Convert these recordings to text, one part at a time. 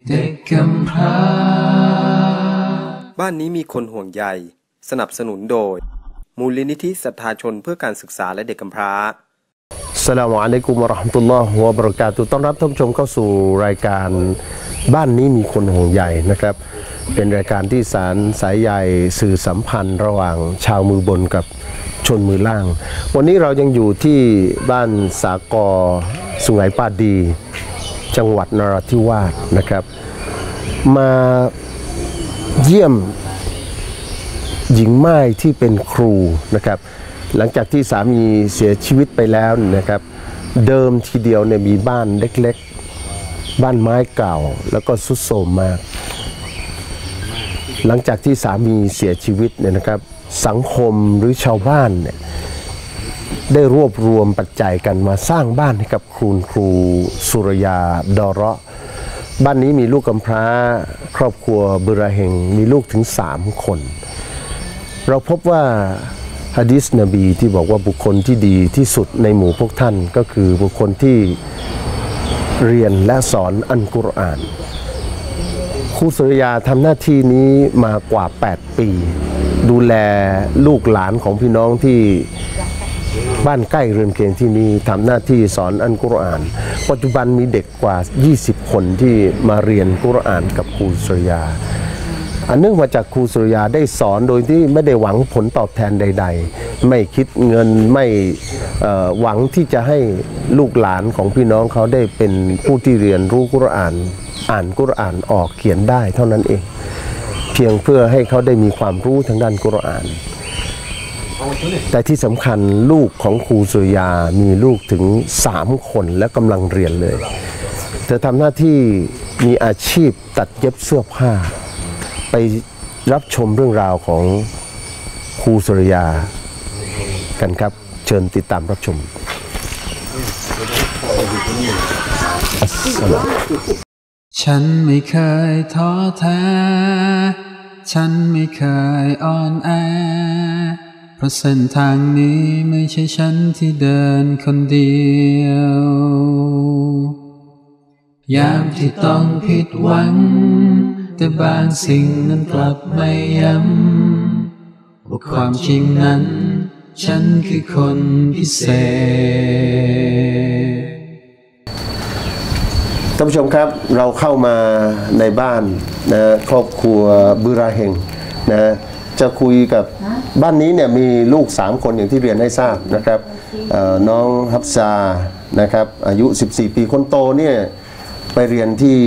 เด็กกำพร้าบ้านนี้มีคนห่วงใยสนับสนุนโดยมูลนิธิศรัทธาชนเพื่อการศึกษาและเด็กกำพร้าอัสสลามุอะลัยกุมวะเราะห์มะตุลลอฮ์วะบะเราะกาตุฮ์ต้อนรับท่านผู้ชมเข้าสู่รายการบ้านนี้มีคนห่วงใยนะครับเป็นรายการที่สารสายใยสื่อสัมพันธ์ระหว่างชาวมือบนกับชนมือล่างวันนี้เรายังอยู่ที่บ้านสากอสุไหงปาดีจังหวัดนราธิวาสนะครับมาเยี่ยมหญิงม่ายที่เป็นครูนะครับหลังจากที่สามีเสียชีวิตไปแล้วนะครับเดิมทีเดียวเนี่ยมีบ้านเล็กๆบ้านไม้เก่าแล้วก็ทรุดโทรมมากหลังจากที่สามีเสียชีวิตเนี่ยนะครับสังคมหรือชาวบ้านเนี่ยได้รวบรวมปัจจัยกันมาสร้างบ้านให้กับครูสุรยาดอเราะห์บ้านนี้มีลูกกำพร้าครอบครัวบุราเฮงมีลูกถึง3 คนเราพบว่าหะดีษนบีที่บอกว่าบุคคลที่ดีที่สุดในหมู่พวกท่านก็คือบุคคลที่เรียนและสอนอัลกุรอานครูสุรยาทำหน้าที่นี้มากว่า8 ปีดูแลลูกหลานของพี่น้องที่บ้านใกล้เรือนเคียงที่นี่ทำหน้าที่สอนอัลกุรอานปัจจุบันมีเด็กกว่า20 คนที่มาเรียนกุรอานกับครูสุรยาเนื่องมาจากครูสุรยาได้สอนโดยที่ไม่ได้หวังผลตอบแทนใดๆไม่คิดเงินไม่หวังที่จะให้ลูกหลานของพี่น้องเขาได้เป็นผู้ที่เรียนรู้กุรอานอ่านกุรอานออกเขียนได้เท่านั้นเองเพียงเพื่อให้เขาได้มีความรู้ทางด้านกุรอานแต่ที่สำคัญลูกของครูสุรยามีลูกถึง3 คนและกำลังเรียนเลยเธอทำหน้าที่มีอาชีพตัดเย็บเสื้อผ้าไปรับชมเรื่องราวของครูสุรยากันครับเชิญติดตามรับชมฉันไม่เคยท้อแท้ฉันไม่เคยอ่อนแอเพราะเส้นทางนี้ไม่ใช่ฉันที่เดินคนเดียวยามที่ต้องผิดหวังแต่บางสิ่งนั้นกลับไม่ย้ำว่าความจริงนั้นฉันคือคนพิเศษท่านผู้ชมครับเราเข้ามาในบ้านนะครอบครัวบุราเฮงนะจะคุยกับบ้านนี้เนี่ยมีลูก3 คนอย่างที่เรียนให้ทราบนะครับน้องฮับซานะครับอายุ14 ปีคนโตเนี่ยไปเรียนที่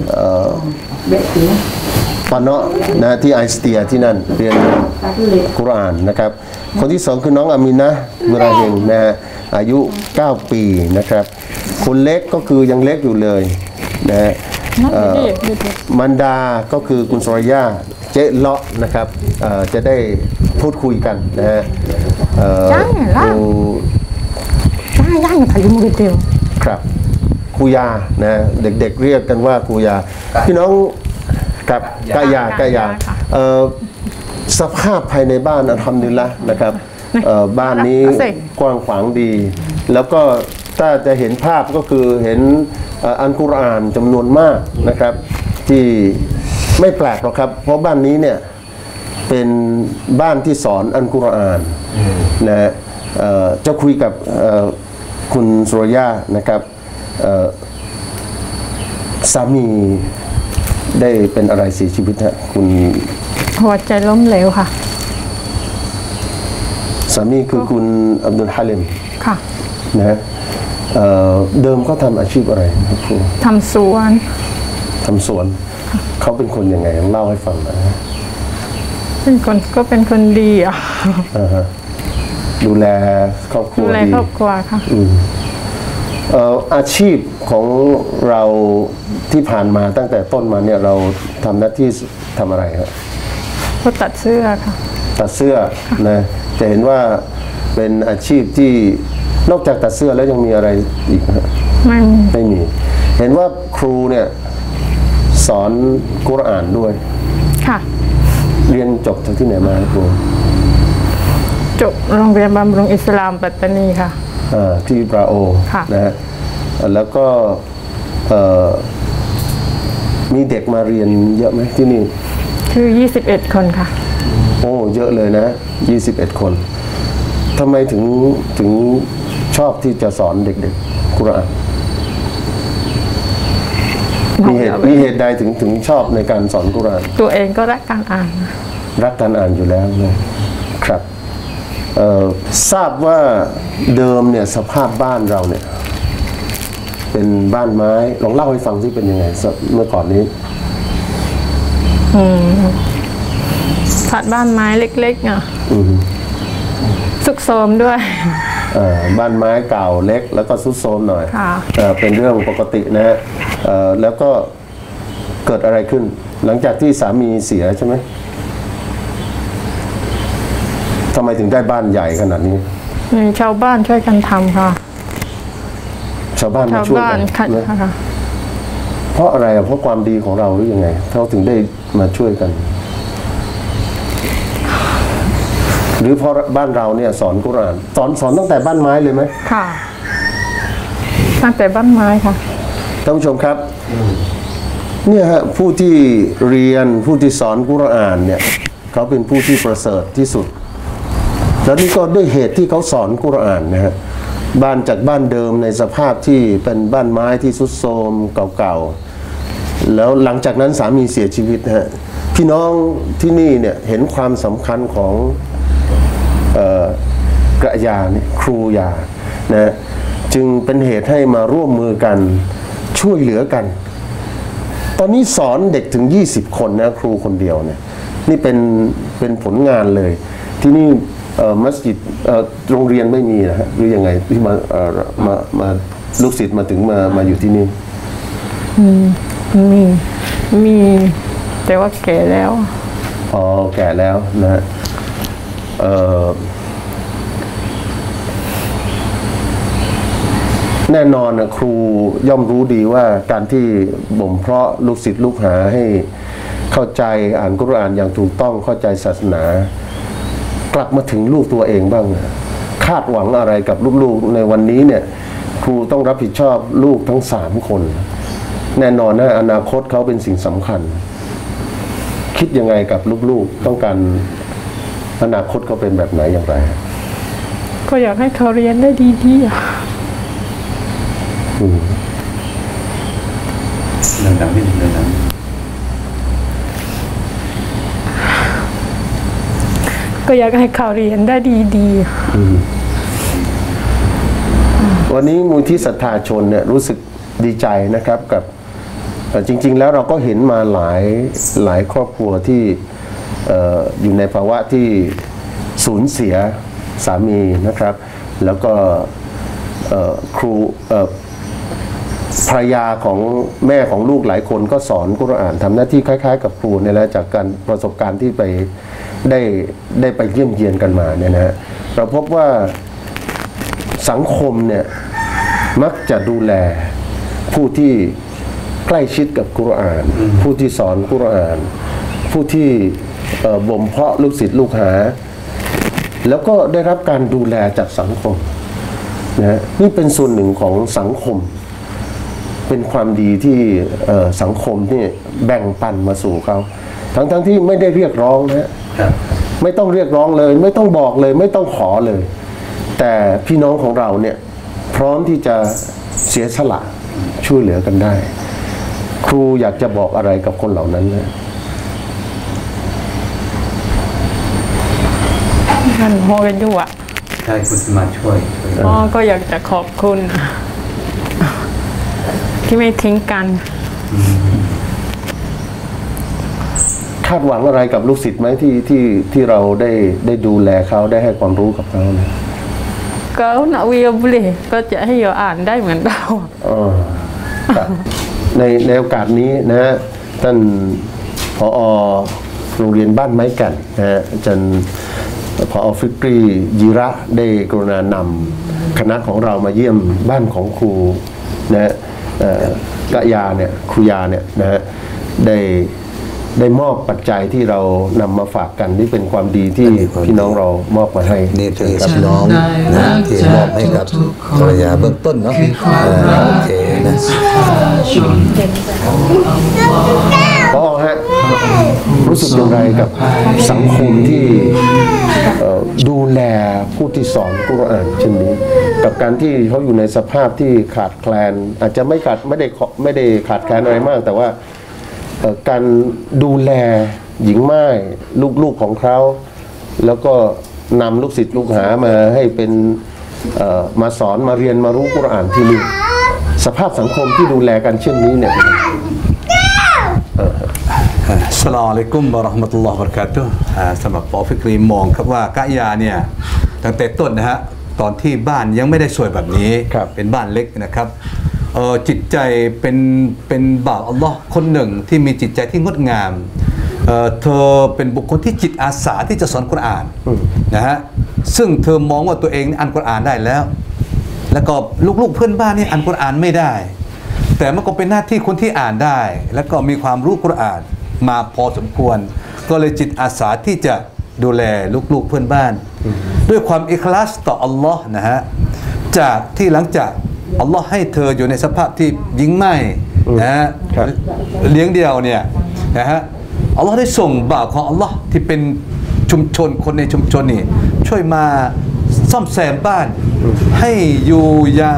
ปานะนะที่ไอสเตียที่นั่นเรียนกุรอานนะครับคนที่2คือน้องอามินะบุราเฮงนะฮะอายุ9 ปีนะครับคนเล็กก็คือยังเล็กอยู่เลยนะมันดาก็คือคุณสุรยาเจ๊เลาะนะครับจะได้พูดคุยกันนะฮะครับครูยานะเด็กๆเรียกกันว่าครูยาพี่น้องกับกายาสภาพภายในบ้านอัลฮัมดุลิลละห์นะครับบ้านนี้กว้างขวางดีแล้วก็ถ้าจะเห็นภาพก็คือเห็นอัลกุรอานจำนวนมากนะครับที่ไม่แปลกหรอกครับเพราะบ้านนี้เนี่ยเป็นบ้านที่สอนอัลกุรอานนะจะคุยกับคุณสุรยานะครับสามีได้เป็นอะไรเสียชีวิตฮะคุณหัวใจล้มเหลวค่ะสามีคือคุณอับดุลฮาลิมค่ะนะเดิมเขาทำอาชีพอะไรครับครูทำสวนเขาเป็นคนยังไงเล่าให้ฟังหน่อยเป็นคนดีอ่ะดูแลครอบครัวดีค่ะอาชีพของเราที่ผ่านมาตั้งแต่ต้นมาเนี่ยเราทำหน้าที่ทำอะไรครับก็ตัดเสื้อค่ะตัดเสื้อนะจะเห็นว่าเป็นอาชีพที่นอกจากตัดเสื้อแล้วยังมีอะไรอีกไม่มีเห็นว่าครูเนี่ยสอนกุรอานด้วยค่ะเรียนจบจากที่ไหนมาครูจบโรงเรียนบำรุงอิสลามปัตตานีค่ะที่บราโอนะฮะแล้วก็มีเด็กมาเรียนเยอะไหมที่นี่คือ21 คนค่ะโอ้เยอะเลยนะ21 คนทำไมถึงชอบที่จะสอนเด็กๆกุรอานมีเหตุใดถึงชอบในการสอนกุรอานตัวเองก็รักการอ่านอยู่แล้วนะครับทราบว่าเดิมเนี่ยสภาพบ้านเราเนี่ยเป็นบ้านไม้ลองเล่าให้ฟังที่เป็นยังไงเมื่อก่อนนี้ผัดบ้านไม้เล็กๆอ่ะซุกโซมด้วยบ้านไม้เก่าเล็กแล้วก็ซุดโซมหน่อยเป็นเรื่องปกตินะฮะแล้วก็เกิดอะไรขึ้นหลังจากที่สามีเสียใช่ไหมทำไมถึงได้บ้านใหญ่ขนาดนี้ชาวบ้านช่วยกันทำค่ะชาวบ้านมาช่วยกันค่ะเพราะอะไรเพราะความดีของเราหรือยังไงเขาถึงได้มาช่วยกันหรือเพราะบ้านเราเนี่ยสอนกุรอานสอนตั้งแต่บ้านไม้เลยไหมค่ะตั้งแต่บ้านไม้ค่ะท่านผู้ชมครับเนี่ยฮะผู้ที่เรียนผู้ที่สอนกุรอานเนี่ยเขาเป็นผู้ที่ประเสริฐที่สุดแล้วนี่ก็ด้วยเหตุที่เขาสอนกุรอานนะฮะบ้านจากบ้านเดิมในสภาพที่เป็นบ้านไม้ที่ทรุดโทรมเก่าๆแล้วหลังจากนั้นสามีเสียชีวิตนะฮะพี่น้องที่นี่เนี่ยเห็นความสำคัญของกระยาเนี่ยครูยานะจึงเป็นเหตุให้มาร่วมมือกันช่วยเหลือกันตอนนี้สอนเด็กถึง20 คนนะครูคนเดียวเนี่ยนี่เป็นผลงานเลยที่นี่มัสยิดโรงเรียนไม่มีนะฮะหรือยังไงที่มาลูกศิษย์มาถึงมาอยู่ที่นี่มีแต่ว่าแก่แล้วแก่แล้วนะฮะแน่นอนนะครูย่อมรู้ดีว่าการที่บ่มเพาะลูกศิษย์ลูกหาให้เข้าใจอ่านกุรอานอย่างถูกต้องเข้าใจศาสนากลับมาถึงลูกตัวเองบ้างคาดหวังอะไรกับลูกๆในวันนี้เนี่ยครูต้องรับผิดชอบลูกทั้ง3 คนแน่นอนนะอนาคตเขาเป็นสิ่งสำคัญคิดยังไงกับลูกๆต้องการอนาคตเขาเป็นแบบไหนอย่างไรก็อยากให้เขาเรียนได้ดีๆเรื่องดังไม่ถึงเรื่องนั้นก็อยากให้เขาเรียนได้ดีๆวันนี้มูลที่ศรัทธาชนเนี่ยรู้สึกดีใจนะครับกับจริงๆแล้วเราก็เห็นมาหลายครอบครัวที่อยู่ในภาวะที่สูญเสียสามีนะครับแล้วก็ครูภรรยาของแม่ของลูกหลายคนก็สอนกุรอานทำหน้าที่คล้ายๆกับครูเนี่ยแหละจากการประสบการณ์ที่ไปได้ไปเยี่ยมเยียนกันมาเนี่ยนะเราพบว่าสังคมเนี่ยมักจะดูแลผู้ที่ใกล้ชิดกับกุรอานผู้ที่สอนกุรอานผู้ที่บ่มเพาะลูกศิษย์ลูกหาแล้วก็ได้รับการดูแลจากสังคมนะนี่เป็นส่วนหนึ่งของสังคมเป็นความดีที่สังคมนี่แบ่งปันมาสู่เขาทั้งที่ไม่ได้เรียกร้องนะไม่ต้องเรียกร้องเลยไม่ต้องบอกเลยไม่ต้องขอเลยแต่พี่น้องของเราเนี่ยพร้อมที่จะเสียสละช่วยเหลือกันได้ครูอยากจะบอกอะไรกับคนเหล่านั้นนะท่านพ่อเป็นด้วยใช่คุณมาช่วยพ่อก็อยากจะขอบคุณที่ไม่ทิ้งกันคาดหวังอะไรกับลูกศิษย์ไหมที่เราได้ดูแลเขาได้ให้ความรู้กับเขาเนี่ยก็นาวิวบุรีก็จะให้เราอ่านได้เหมือนเราในโอกาสนี้นะฮะท่านผอ.โรงเรียนบ้านไม้แก่นนะฮะอาจารย์ผอ.ฟิกรียีระได้กรุณานำคณะของเรามาเยี่ยมบ้านของครูนะกะยาเนี่ยครูยาเนี่ยนะฮะได้มอบปัจจัยที่เรานำมาฝากกันที่เป็นความดีที่พี่น้องเรามอบมาให้นี่คือกับน้องนะที่มอบให้กับภรรยาเบื้องต้นเนาะโอเคนะรู้สึกอย่างไรกับสังคมที่ดูแลผู้ที่สอนกุรอานเช่นนี้กับการที่เขาอยู่ในสภาพที่ขาดแคลนอาจจะไม่ได้ขาดแคลนอะไรมากแต่ว่าการดูแลหญิงม่ายลูกๆของเขาแล้วก็นำลูกศิษย์ลูกหามาให้เป็นมาสอนมาเรียนมารู้กุรอานที่นี่สภาพสังคมที่ดูแลกันเช่นนี้เนี่ยอัสสลามุอะลัยกุมวะเราะห์มะตุลลอฮิวะบะเราะกาตุฮ์สำหรับปอฟิกรีมองครับว่ากะยาเนี่ยตั้งแต่ต้นนะฮะตอนที่บ้านยังไม่ได้สวยแบบนี้เป็นบ้านเล็กนะครับจิตใจเป็นบ่าวอัลลอฮ์คนหนึ่งที่มีจิตใจที่งดงามเธอเป็นบุคคลที่จิตอาสาที่จะสอนกุรอานนะฮะซึ่งเธอมองว่าตัวเองอ่านกุรอานได้แล้วก็ลูกๆเพื่อนบ้านนี่อ่านกุรอานไม่ได้แต่มันก็เป็นหน้าที่คนที่อ่านได้แล้วก็มีความรู้กุรอานมาพอสมควรก็เลยจิตอาสาที่จะดูแลลูกๆเพื่อนบ้านด้วยความอิคลาสต่ออัลลอฮ์นะฮะจากที่หลังจากอัลลอฮ์ให้เธออยู่ในสภาพที่หญิงไม่นะฮะเลี้ยงเดียวเนี่ยนะฮะอัลลอฮ์ได้ส่งบ่าวของอัลลอฮ์ที่เป็นชุมชนคนในชุมชนนี่ช่วยมาซ่อมแซมบ้านให้อยู่อย่าง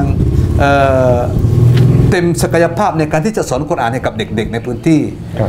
เต็มศักยภาพในการที่จะสอนกุรอานให้กับเด็กๆในพื้นที่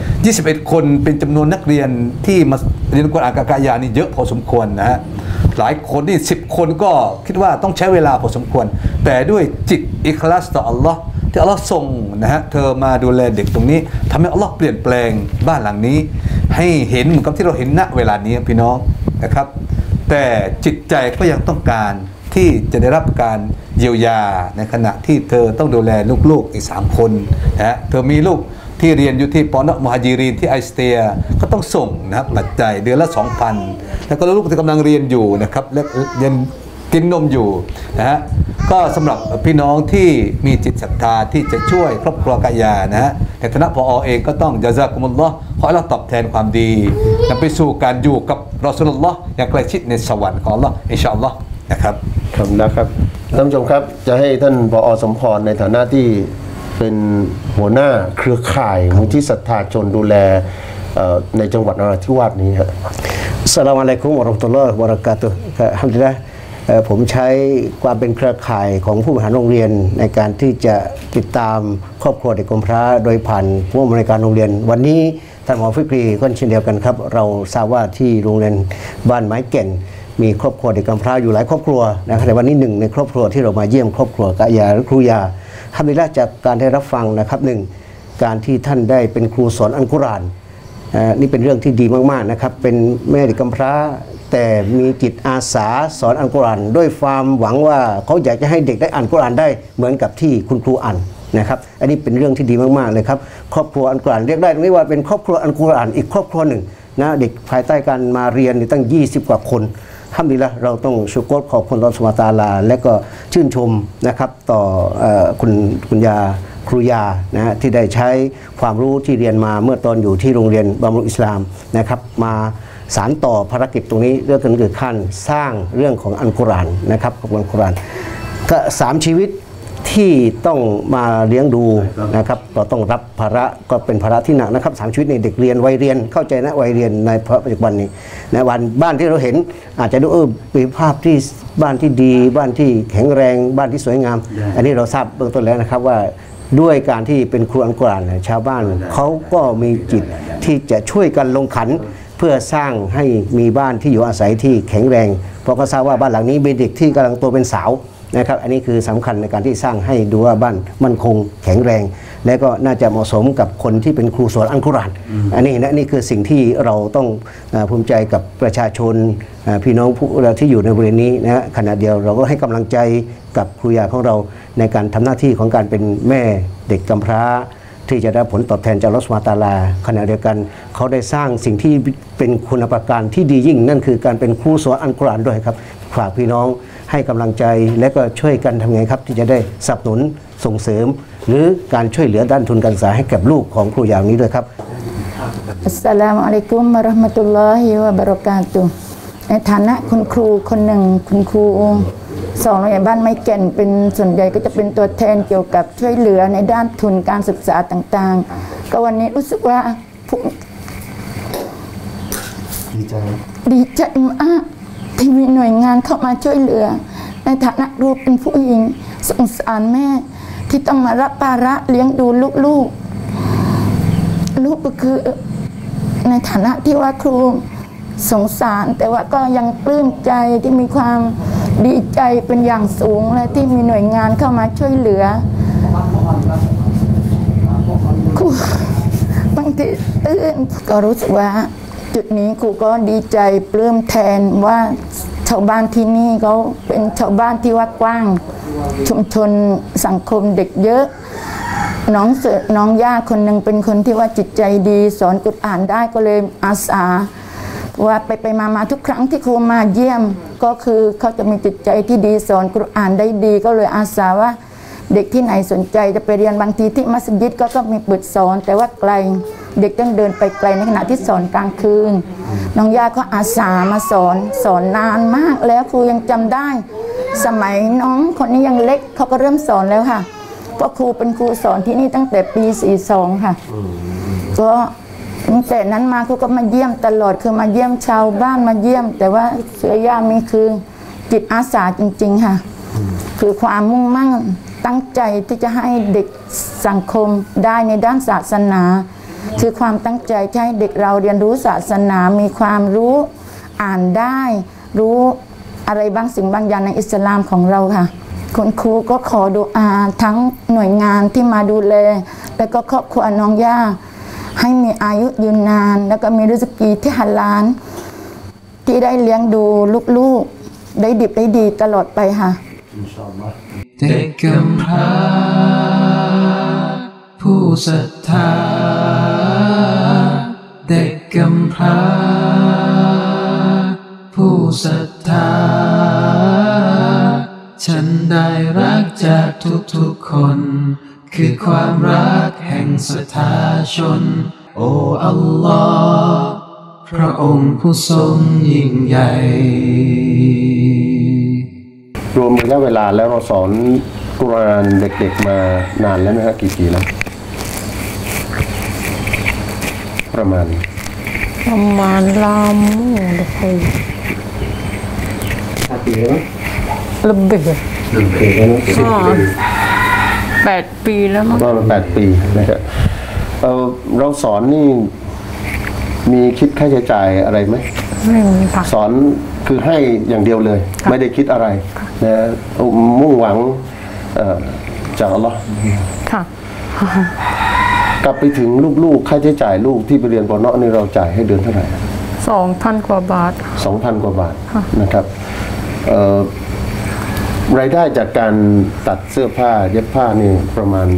21 คนเป็นจำนวนนักเรียนที่มาเรียนกุรอานกับกะยานี่เยอะพอสมควรนะฮะหลายคนนี่10 คนก็คิดว่าต้องใช้เวลาพอสมควรแต่ด้วยจิตอิคลาสต่ออัลลอฮ์ที่อัลลอฮ์ส่งนะฮะเธอมาดูแลเด็กตรงนี้ทำให้อัลลอฮ์เปลี่ยนแปลงบ้านหลังนี้ให้เห็นเหมือนกับที่เราเห็นณเวลานี้พี่น้องนะครับแต่จิตใจก็ยังต้องการที่จะได้รับการเยียวยาในขณะที่เธอต้องดูแลลูกๆอีก3 คนนะเธอมีลูกที่เรียนอยู่ที่ปอนมุฮัจิรีนที่ไอสเตียก็ต้องส่งนะครับปัจจัยเดือนละ 2,000 แล้วก็ลูกที่กำลังเรียนอยู่นะครับและเรียนกินนมอยู่นะฮะก็สำหรับพี่น้องที่มีจิตศรัทธาที่จะช่วยครอบครัวกะยานะฮะในฐานะผอ.เองก็ต้องญะซากุมุลลอฮ์ขออัลเลาะห์ตอบแทนความดีนำไปสู่การอยู่กับรอซูลุลลอฮ์อย่างใกล้ชิดในสวรรค์ของอัลเลาะห์อินชาอัลลอฮ์นะครับครับนะครับท่านผู้ชมครับจะให้ท่านผอ.สมพรในฐานะที่เป็นหัวหน้าเครือข่ายมูลที่ศรัทธาชนดูแลในจังหวัดนราธิวาสนี้ครับอัสสลามุอะลัยกุมวะเราะห์มะตุลลอฮิวะบะเราะกาตุฮ์อัลฮัมดุลิลละห์ผมใช้ความเป็นเครือข่ายของผู้บริหารโรงเรียนในการที่จะติดตามครอบครัวเด็กกำพร้าโดยผ่านผู้อำนวยการโรงเรียนวันนี้ท่านหมอฟิกรีก็เช่นเดียวกันครับเราทราบว่าที่โรงเรียนบ้านไม้แก่นมีครอบครัวเด็กกำพร้าอยู่หลายครอบครัวนะครับในวันนี้หนึ่งในครอบครัวที่เรามาเยี่ยมครอบครัวกะยาหรือครูยาอัลฮัมดุลิลละห์จากการได้รับฟังนะครับหนึ่งการที่ท่านได้เป็นครูสอนอัลกุรอานนี่เป็นเรื่องที่ดีมากๆนะครับเป็นแม่เด็กกำพร้าแต่มีจิตอาสาสอนอัลกุรอานด้วยความหวังว่าเขาอยากจะให้เด็กได้อ่านกุรอานได้เหมือนกับที่คุณครูอ่านนะครับอันนี้เป็นเรื่องที่ดีมากๆเลยครับครอบครัวอัลกุรอานเรียกได้ตรงนี้ว่าเป็นครอบครัวอัลกุรอานอีกครอบครัวหนึ่งนะเด็กภายใต้การมาเรียนตั้ง20 กว่าคนอัลฮัมดุลิลละห์เราต้องชุกรขอบคุณอัลเลาะห์ซุบฮานะฮูวะตะอาลาและก็ชื่นชมนะครับต่อคุณยาครูยานะฮะที่ได้ใช้ความรู้ที่เรียนมาเมื่อตอนอยู่ที่โรงเรียนบำรุงอิสลามนะครับมาสานต่อภารกิจตรงนี้เรื่องกันคือขั้นสร้างเรื่องของอัลกุรอานนะครับของอัลกุรอานก็3 ชีวิตที่ต้องมาเลี้ยงดูนะครับก็ต้องรับภาระก็เป็นภาระที่หนักนะครับ3 ชีวิตในเด็กเรียนวัยเรียนเข้าใจนะวัยเรียนในปัจจุบันนี้ในบ้านที่เราเห็นอาจจะดูมีภาพที่บ้านที่ดีบ้านที่แข็งแรงบ้านที่สวยงามอันนี้เราทราบเบื้องต้นแล้วนะครับว่าด้วยการที่เป็นครูอัลกุรอานชาวบ้านเขาก็มีจิตที่จะช่วยกันลงขันเพื่อสร้างให้มีบ้านที่อยู่อาศัยที่แข็งแรงเพราะเขาทราบว่าบ้านหลังนี้เป็นเด็กที่กำลังโตเป็นสาวนะครับอันนี้คือสำคัญในการที่สร้างให้ดูว่าบ้านมั่นคงแข็งแรงและก็น่าจะเหมาะสมกับคนที่เป็นครูสอนอัลกุรอานอันนี้นะนี่คือสิ่งที่เราต้องภูมิใจกับประชาชนพี่น้องผู้ที่อยู่ในบริเวณนี้นะขณะเดียวเราก็ให้กำลังใจกับครูยาของเราในการทำหน้าที่ของการเป็นแม่เด็กกำพร้าที่จะได้ผลตอบแทนจากอัลเลาะห์ซุบฮานะฮูวะตะอาลาขณะเดียวกันเขาได้สร้างสิ่งที่เป็นคุณประการที่ดียิ่งนั่นคือการเป็นครูสอนอัลกุรอานด้วยครับฝากพี่น้องให้กำลังใจและก็ช่วยกันทำไงครับที่จะได้สนับสนุนส่งเสริมหรือการช่วยเหลือด้านทุนการศึกษาให้กับลูกของครูอย่างนี้ด้วยครับอัสสลามุอะลัยกุมวะเราะห์มะตุลลอฮิวะบะเราะกาตุฮ์ในฐานะคุณครูคนหนึ่งคุณครูสอนโรงเรียนบ้านไม้แก่นเป็นส่วนใหญ่ก็จะเป็นตัวแทนเกี่ยวกับช่วยเหลือในด้านทุนการศึกษาต่างๆก็วันนี้รู้สึกว่าดีใจมากที่มีหน่วยงานเข้ามาช่วยเหลือในฐานะลูกเป็นผู้หญิงสงสารแม่ที่ต้องมารับภาระเลี้ยงดูลูกก็คือในฐานะที่ว่าครูสงสารแต่ว่าก็ยังปลื้มใจที่มีความดีใจเป็นอย่างสูงและที่มีหน่วยงานเข้ามาช่วยเหลือครูบางทีตื่นก็รู้สึกว่าจุดนี้ครูก็ดีใจปลื้มแทนว่าชาวบ้านที่นี่เขาเป็นชาวบ้านที่ว่ากว้างชุมชนสังคมเด็กเยอะน้องย่าคนหนึ่งเป็นคนที่ว่าจิตใจดีสอนกุรอานได้ก็เลยอาสาว่าไปมาทุกครั้งที่ครูมาเยี่ยมก็คือเขาจะมีจิตใจที่ดีสอนกุรอานได้ดีก็เลยอาสาว่าเด็กที่ไหนสนใจจะไปเรียนบางทีที่มัสยิดก็มีเปิดสอนแต่ว่าไกลเด็กต้องเดินไปไกลในขณะที่สอนกลางคืนน้องย่าก็อาสามาสอนนานมากแล้วครูยังจำได้สมัยน้องคนนี้ยังเล็กเขาก็เริ่มสอนแล้วค่ะเพราะครูเป็นครูสอนที่นี่ตั้งแต่ปี42ค่ะก็ตั้งแต่นั้นมาครูก็มาเยี่ยมตลอดคือมาเยี่ยมชาวบ้านมาเยี่ยมแต่ว่าเสือย่ามีคือจิตอาสาจริงๆค่ะคือความมุ่งมั่นตั้งใจที่จะให้เด็กสังคมได้ในด้านศาสนาคือความตั้งใจให้เด็กเราเรียนรู้ศาสนามีความรู้อ่านได้รู้อะไรบางสิ่งบางอย่างในอิสลามของเราค่ะคุณครูก็ขอดุอาทั้งหน่วยงานที่มาดูแลแล้วก็ครอบครัวน้องย่าให้มีอายุยืนนานแล้วก็มีริสกีที่ฮัลาลที่ได้เลี้ยงดูลูกๆได้ดิบได้ดีตลอดไปค่ะเด็กกำพร้าผู้ศรัทธาเด็กกำพร้าผู้ศรัทธาฉันได้รักจากทุกๆคนคือความรักแห่งศรัทธาชนโอ้อัลลอฮ์พระองค์ผู้ทรงยิ่งใหญ่รวมระยะเวลาแล้วเราสอนกุรอานเด็กๆมานานแล้วไหมครับกี่ปีแล้วประมาณลาม 5 ปีแล้ว lebih 8 ปีแล้วมั้งประมาณ8 ปีนะครับเราสอนนี่มีคิดค่าใช้จ่ายอะไรไหมไม่มีค่ะสอนคือให้อย่างเดียวเลยไม่ได้คิดอะไรนะมุ่งหวังจากอัลลอฮ์ค่ะกลับไปถึงลูกๆค่าใช้จ่ายลูกที่ไปเรียนปอนนี่เราจ่ายให้เดือนเท่าไหร่ 2,000 กว่าบาท 2,000 กว่าบาทนะครับรายได้จากการตัดเสื้อผ้าเย็บผ้านี่ประมาณ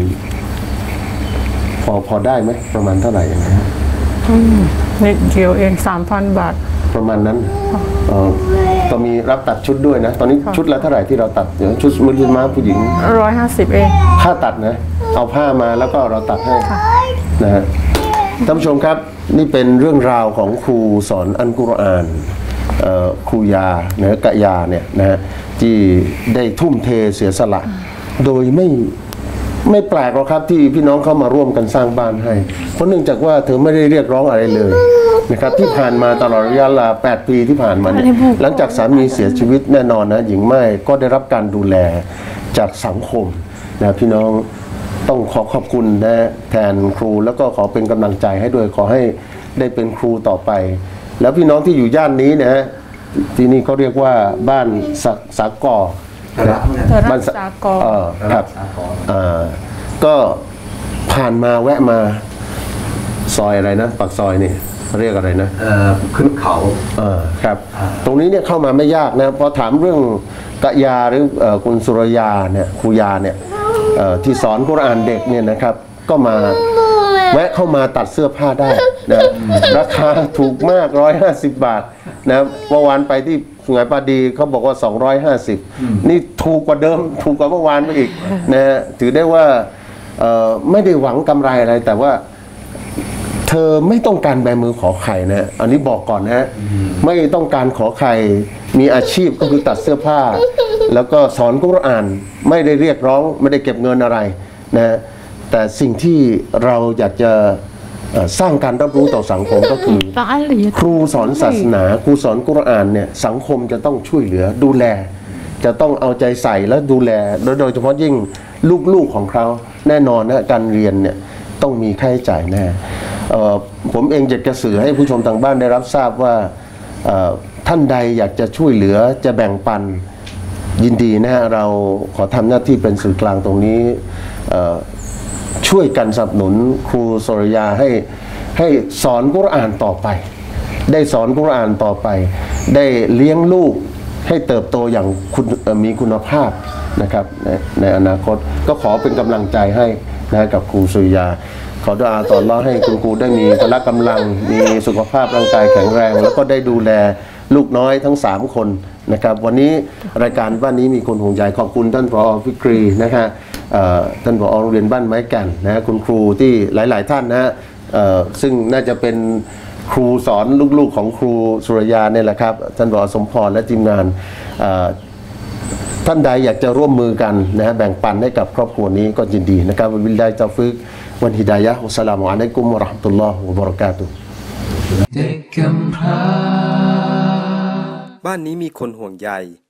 พอได้ไหมประมาณเท่าไหร่อย่างนี้นิดเดียวเอง 3,000 บาทประมาณนั้นก็มีรับตัดชุดด้วยนะตอนนี้ชุดละเท่าไหร่ที่เราตัดชุดมุสลิมผู้หญิง 150เองค่าตัดนะเอาผ้ามาแล้วก็เราตัดให้นะฮะท่านผู้ชมครับนี่เป็นเรื่องราวของครูสอนอัลกุรอานครูยาเนื้อกะยาเนี่ยนะฮะที่ได้ทุ่มเทเสียสละโดยไม่แปลกหรอกครับที่พี่น้องเข้ามาร่วมกันสร้างบ้านให้เพราะเนื่องจากว่าเธอไม่ได้เรียกร้องอะไรเลยนะครับที่ผ่านมาตลอดระยะเวลา8 ปีที่ผ่านมาหลังจากสามีเสียชีวิตแน่นอนนะหญิงไม้ก็ได้รับการดูแลจากสังคมนะพี่น้องต้องขอบคุณนะแทนครูแล้วก็ขอเป็นกำลังใจให้ด้วยขอให้ได้เป็นครูต่อไปแล้วพี่น้องที่อยู่ย่านนี้นะที่นี่เขาเรียกว่าบ้านสากอบ้านสากอครับก็ผ่านมาแวะมาซอยอะไรนะปากซอยนี่เรียกอะไรนะขึ้นเขาครับตรงนี้เนี่ยเข้ามาไม่ยากนะพอถามเรื่องกะยาหรือคุณสุรยาเนี่ยครูยาเนี่ยที่สอนกุรอานเด็กเนี่ยนะครับก็มาแวะเข้ามาตัดเสื้อผ้าได้นะราคาถูกมาก150 บาทนะเมื่อวานไปที่สุไหงปาดีเขาบอกว่า250นี่ถูกกว่าเดิมถูกกว่าเมื่อวานไปอีกนะถือได้ว่าไม่ได้หวังกำไรอะไรแต่ว่าเธอไม่ต้องการแบมือขอไข่นะอันนี้บอกก่อนนะไม่ต้องการขอไข่มีอาชีพก็คือตัดเสื้อผ้าแล้วก็สอนกุรอานไม่ได้เรียกร้องไม่ได้เก็บเงินอะไรนะแต่สิ่งที่เราอยากจะสร้างการรับรู้ต่อสังคมก็คือครูสอนศาสนาครูสอนกุรอานเนี่ยสังคมจะต้องช่วยเหลือดูแลจะต้องเอาใจใส่และดูแลโดยเฉพาะยิ่งลูกๆของเขาแน่นอนนะการเรียนเนี่ยต้องมีค่าใช้จ่ายแน่ผมเองอยากจะสื่อให้ผู้ชมทางบ้านได้รับทราบว่าท่านใดอยากจะช่วยเหลือจะแบ่งปันยินดีนะฮะเราขอทำหน้าที่เป็นสื่อกลางตรงนี้ช่วยกันสนับสนุนครูสุรยาให้สอนกุรอานต่อไปได้สอนกุรอานต่อไปได้เลี้ยงลูกให้เติบโตอย่างมีคุณภาพนะครับในอนาคตก็ขอเป็นกำลังใจให้นะกับครูสุรยาขอดุอาต่ออัลเลาะห์ให้คุณครูได้มีพละกำลังมีสุขภาพร่างกายแข็งแรงแล้วก็ได้ดูแลลูกน้อยทั้ง3คนนะครับวันนี้รายการบ้านนี้มีคนห่วงใยขอบคุณท่านผอ.ฟิกรีนะฮะท่านผอ.โรงเรียนบ้านไม้แก่นนะคุณครูที่หลายๆท่านนะฮะซึ่งน่าจะเป็นครูสอนลูกๆของครูสุรยาเนี่ยแหละครับท่านผอ.สมพรและทีมงานท่านใดอยากจะร่วมมือกันนะฮะแบ่งปันให้กับครอบครัวนี้ก็ยินดีนะครับวิลลาฮิตอฟิกวันฮิดายะฮ์วัสสลามุอะลัยกุมวะเราะห์มะตุลลอฮ์วะบะเราะกาตุฮ์บ้านนี้มีคนห่วงใย